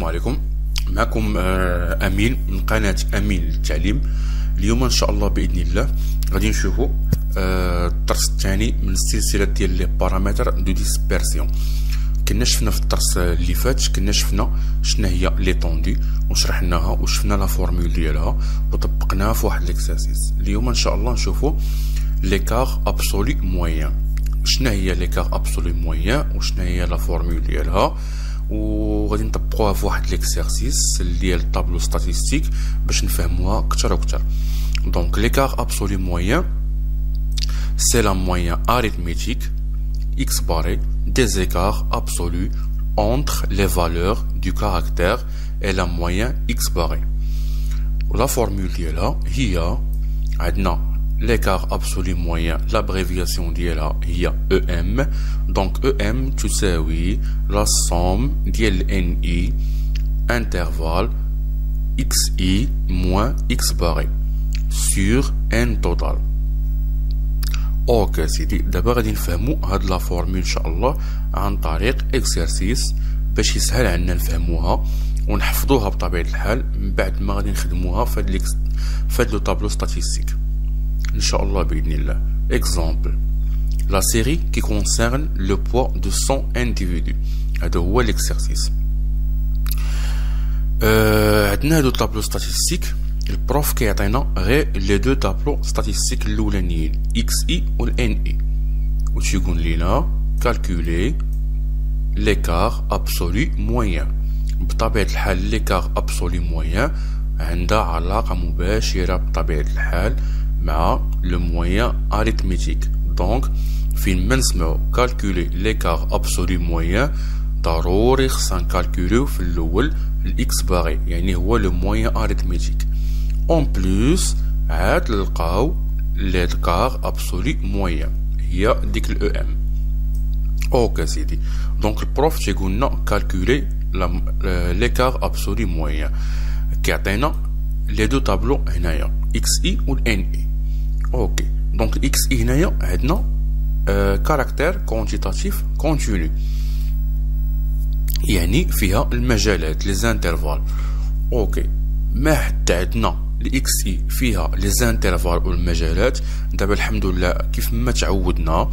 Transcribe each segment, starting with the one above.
السلام عليكم. معكم امين من قناه امين للتعليم. اليوم ان شاء الله باذن الله غادي نشوفوا الدرس الثاني من السلسله ديال لي بارامتر دو ديسبيرسيون. كنا شفنا في الدرس اللي فات كنا شفنا شنو هي لي طوندي وشرحناها وشفنا لا فورمول ديالها وطبقناها في واحد ليكسيرسيس. اليوم ان شاء الله نشوفوا ليكار ابسولي موين. شنو هي ليكار ابسولي موين وشنو هي لا فورمول ديالها، وغادي نطبقوها في واحد ليكسيرسيس ديال الطابلو ستاتيستيك باش نفهموها اكثر واكثر. دونك l'écart absolu moyen c'est la moyenne arithmétique x barré des écarts absolus entre les valeurs du caractère et la moyenne x barré. La formule ديالها هي عندنا l'écart absolu moyen, l'abréviation ديالها هي EM. donc EM تساوي la somme ديال NI intervalle XI moins X barré sur N total. اوكي سيدي، دابا غادي نفهمو هاد لا فورمول ان شاء الله عن طريق اكسرسيس باش يسهل علينا نفهموها ونحفظوها بطبيعة الحال من بعد ما غادي نخدموها فهاد لو طابلو ستاتيستيك ان شاء الله باذن الله. اكزامبل لا سيري كي كونسيرن لو بوا دو 100 انديفيدو. هذا هو ليكسرسيس. عندنا هادو طابلو ستاتيستيك، البروف كيعطينا غير لي دو طابلو ستاتيستيك الاولانيين اكس اي و ان اي، و تيقول لينا كالكولي ليكار ابسولي موين. بطبيعة الحال ليكار ابسولي موين عندها علاقة مباشرة بطبيعة الحال مع لو موين اريثميتيك. دونك فين ما نسمعو كالكولي ليكار ابسولي موين ضروري خصنا نكالكوليو في الاول الاكس باغي، يعني هو لو موين اريثميتيك. اون بلوس عاد نلقاو ليكار ابسولي موين هي ديك الاو ام. اوكي سيدي، دونك البروف تيقولنا كالكولي ليكار ابسولي موين، كيعطينا لي دو طابلو هنايا اكس اي و ان اي. اوكي دونك الاكس اي هنايا عندنا كاركتير كونتيتاتيف كونتينيو، يعني فيها المجالات لي زانترفال. اوكي ما حتى عندنا الاكس اي فيها لي زانترفال والمجالات. دابا الحمد لله كيف ما تعودنا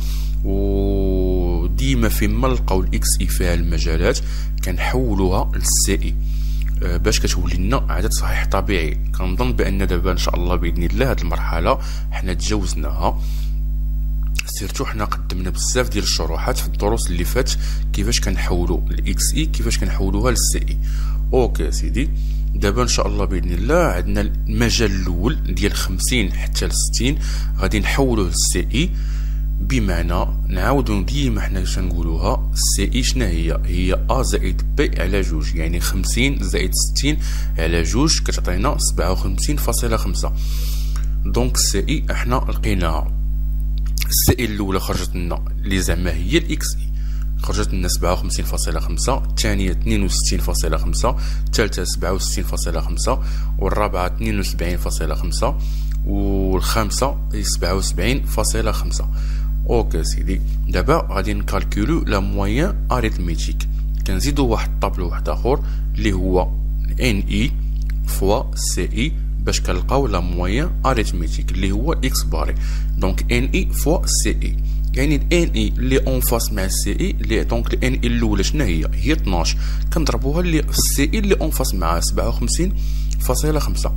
وديما فين ما نلقاو الاكس اي فيها المجالات كنحولوها للسي اي باش كتولي لنا عدد صحيح طبيعي. كنظن بان دابا ان شاء الله باذن الله هاد المرحله حنا تجاوزناها، سيرتو حنا قدمنا بزاف ديال الشروحات في الدروس اللي فات كيفاش كنحولوا الاكس اي كيفاش كنحولوها للسي اي. اوكي سيدي، دابا ان شاء الله باذن الله عندنا المجال الاول ديال 50 حتى ل 60 غادي نحولوه للسي اي، بمعنى نعاودو ديما حنا كنقولوها السي اي شنو هي ا زائد بي على جوج، يعني 50 زائد 60 على جوج كتعطينا 57.5. دونك السي اي احنا لقيناها السي اي الاولى خرجت لنا اللي زعما هي الاكس اي خرجت لنا 57.5، الثانيه 62.5، الثالثه 67.5، والرابعه 72.5، والخامسه 77.5. اوكي سيدي، دابا غادي نكالكولو لا موين اريثميتيك. كنزيدو واحد الطابلو واحد اخر اللي هو ان اي فوا سي اي باش كنلقاو لا موين اريثميتيك اللي هو اكس باري. دونك ان اي فوا سي اي، يعني الان اي اللي اون فاس مع السي اي اللي دونك الان اي الاولى شنو هي 12 كنضربوها اللي السي اي اللي اون فاس معها 57.5.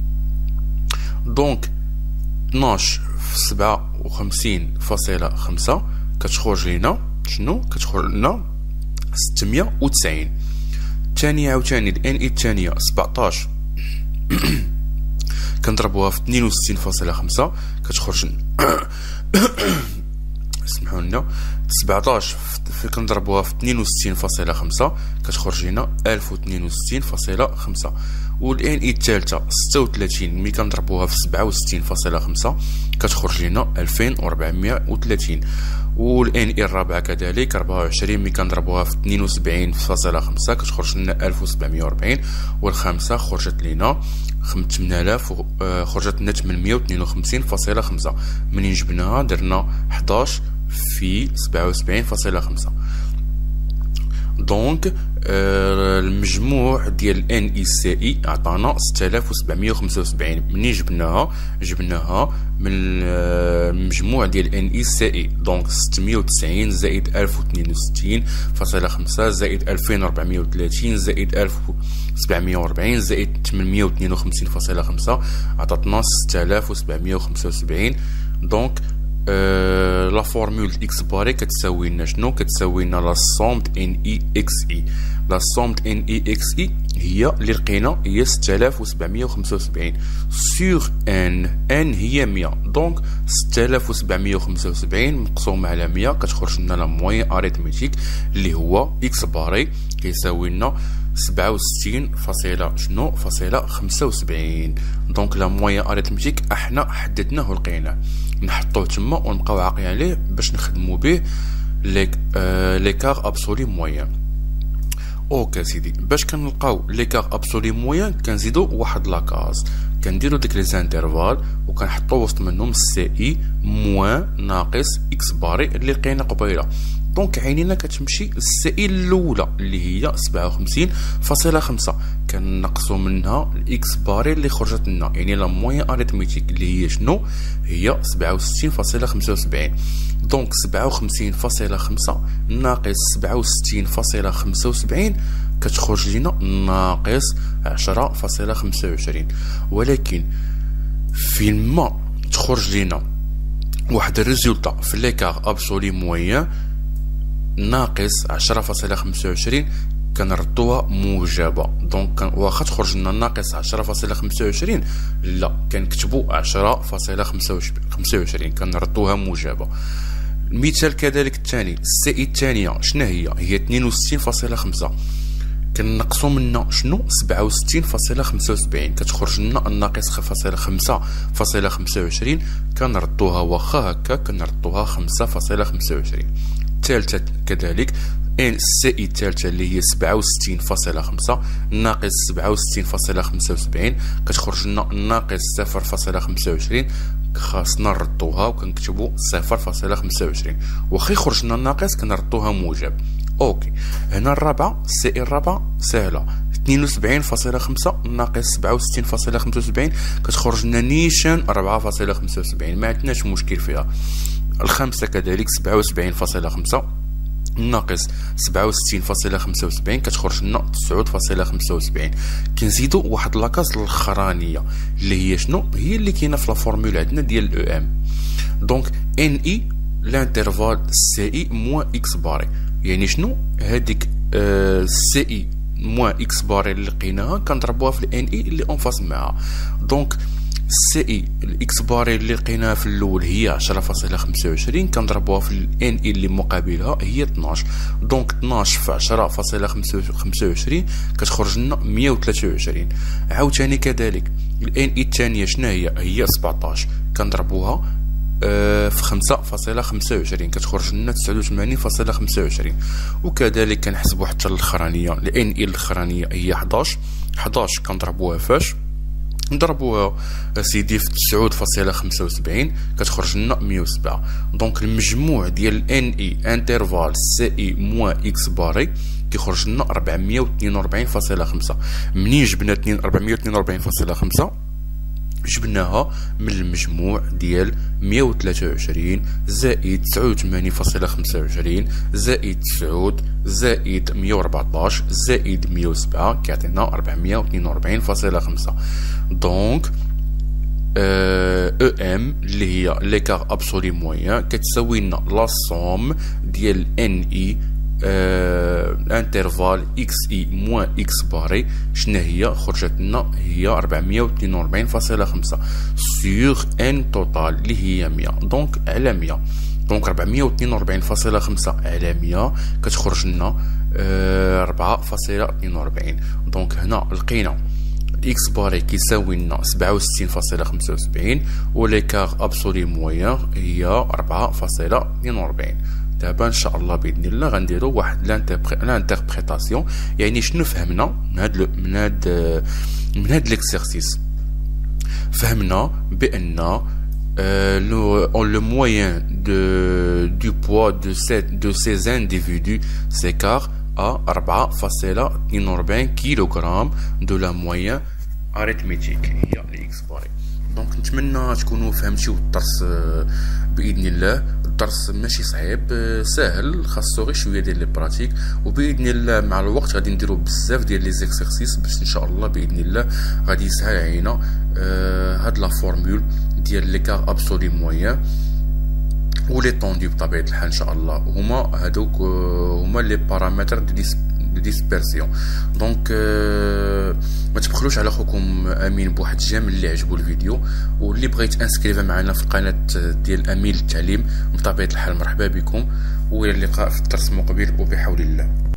دونك 12 في 57.5 كتخرج لينا شنو؟ كتخرج لنا 690. الثانيه عاوتاني الان اي الثانيه 17 كنضربوها في 62.5 كتخرج اسمحوا لنا 17 كنضربوها في 62.5 كتخرج لنا 1062.5. والان اي الثالثه 36 ملي كنضربوها في 67.5 كتخرج لنا 2430. والان اي الرابعه كذلك 24 ملي كنضربوها في 72.5 كتخرج لنا 1740. والخامسه خرجت لنا 8000 خرجت لنا 852.5. منين جبناها درنا 11 في 77.5. دونك المجموع ديال NICI عطانا 6775. منين جبناها من المجموع ديال NICI. دونك 690 زائد 1062.5 زائد 2430 زائد 1740 زائد 852.5 عطاتنا 6775. دونك لا فورمول اكس باري كتساوي لنا شنو؟ كتساوي لنا لا سوم NIXI. لا سوم NIXI هي اللي لقينا هي 6775 سور ان هي 100. دونك 6775 مقسوم على 100 كتخرج لنا لا موين اريتميتيك اللي هو اكس باري كيساوي لنا 67.75. دونك لا موين اريتميتيك احنا حددناه ولقيناه، نحطوه تما ونبقاو عاقلين عليه باش نخدمو به ليكار ابسولي موين. اوكي سيدي، باش كنلقاو ليكار ابسولي موين كنزيدو واحد لاكاز، كنديرو ديك لي زانترفال وكنحطو وسط منهم سي اي موان ناقص اكس باري اللي لقينا قبيله. دونك عينينا كتمشي السي اي الاولى اللي هي 57.5 كنقصو منها الاكس باري اللي خرجت لنا، يعني لا موين اريتميتيك اللي هي شنو؟ هي 67.75. دونك 57.5 ناقص 67.75 كتخرج لينا ناقص 10.25. ولكن فيما تخرج لينا واحد الريزولتا في ليكار ابسولي موين ناقص 10.25 كنردوها موجبه. دونك واخا تخرج لنا ناقص 10.25 لا كنكتبو 10.25 كنردوها موجبه. المثال كذلك الثاني، السي اي الثانيه شنو هي 62.5 كنقصو منها شنو؟ 67.75 كتخرج لنا الناقص 5.25 كنردوها واخا هكا كنردوها 5.25. الثالثه كذلك السي اي الثالثه اللي هي 67.5 ناقص 67.75 كتخرج لنا ناقص 0.25 خاصنا نردوها وكنكتبو 0.25 واخا يخرج لنا ناقص كنردوها موجب. اوكي هنا الرابعه السي اي الرابعه سهله 72.5 ناقص 67.75 كتخرج لنا نيشان 4.75 ما عندناش مشكل فيها. الخامسه كذلك 77.5 ناقص 67.75 كتخرج لنا 9.75. كنزيدو واحد لاكاز الاخرانيه اللي هي شنو؟ هي اللي كاينه في لا فورمول عندنا ديال الاو ام. دونك ان اي لانترفال سي اي موان اكس باري، يعني شنو؟ هذيك سي اي موان اكس باري اللي لقيناها كنضربوها في الان اي اللي اون فاس معاها. دونك السي اي الاكس باري اللي لقيناها في الاول هي 10.25 كنضربوها في الان اي اللي مقابلها هي 12. دونك 12 في 10.25 كتخرج لنا 123. عاوتاني كذلك الان اي الثانيه شنو هي 17 كنضربوها في 5.25 كتخرج لنا 89.25. وكذلك كنحسبوا حتى الاخرانيه الان اي الاخرانيه هي 11 كنضربوها فاش نضربوها سيدي في 9.75 كتخرج لنا 107. دونك المجموع ديال ان اي انترفال سي اي موان اكس باري كيخرج لنا 442.5. منين جبنا 442.5 جبناها من المجموع ديال 123 زائد 89.25 زائد 9 زائد 114 زائد 107 كيعطينا 442.5. دونك او ام اللي هي ليكار ابسولي موين كتساوي لنا لا سوم ديال ان اي انترفال اكس اي موان اكس باري شنو هي؟ خرجت لنا هي 442.5 سور ان توتال اللي هي 100. دونك على 100 دونك 442.5 على 100 كتخرج لنا 4.42. دونك هنا لقينا اكس باري كيساوي لنا 67.75 وليكار ابسولي موين هي 4.42. دابا ان شاء الله باذن الله غنديروا واحد لانتربريتاسيون، يعني شنو فهمنا من هاد ليكسيرسيس. فهمنا بان le moyen du poids de ces individus s'écarte A 4,42 كيلوغرام دو لا موين اريتميتيك هي الاكس باري. دونك نتمنى تكونوا فهمتيو الدرس باذن الله. الدرس ماشي صعيب، ساهل، خاصو غير شويه ديال لي براتيك، وباذن الله مع الوقت غادي نديرو بزاف ديال لي زيكسيرسيس باش ان شاء الله باذن الله غادي يسهل علينا هاد لا فورمول ديال ليكار ابسولي موين ولي طوندي بطبيعه الحال ان شاء الله. هادوك هما لي بارامتر دو ديسبيرسيون. دونك ما تبخلوش على خوكم امين بواحد الجيم اللي عجبو الفيديو، واللي بغى يتانسكريفا معنا في القناه ديال امين للتعليم بطبيعه الحال مرحبا بكم، والى اللقاء في الدرس المقبل وبحول الله.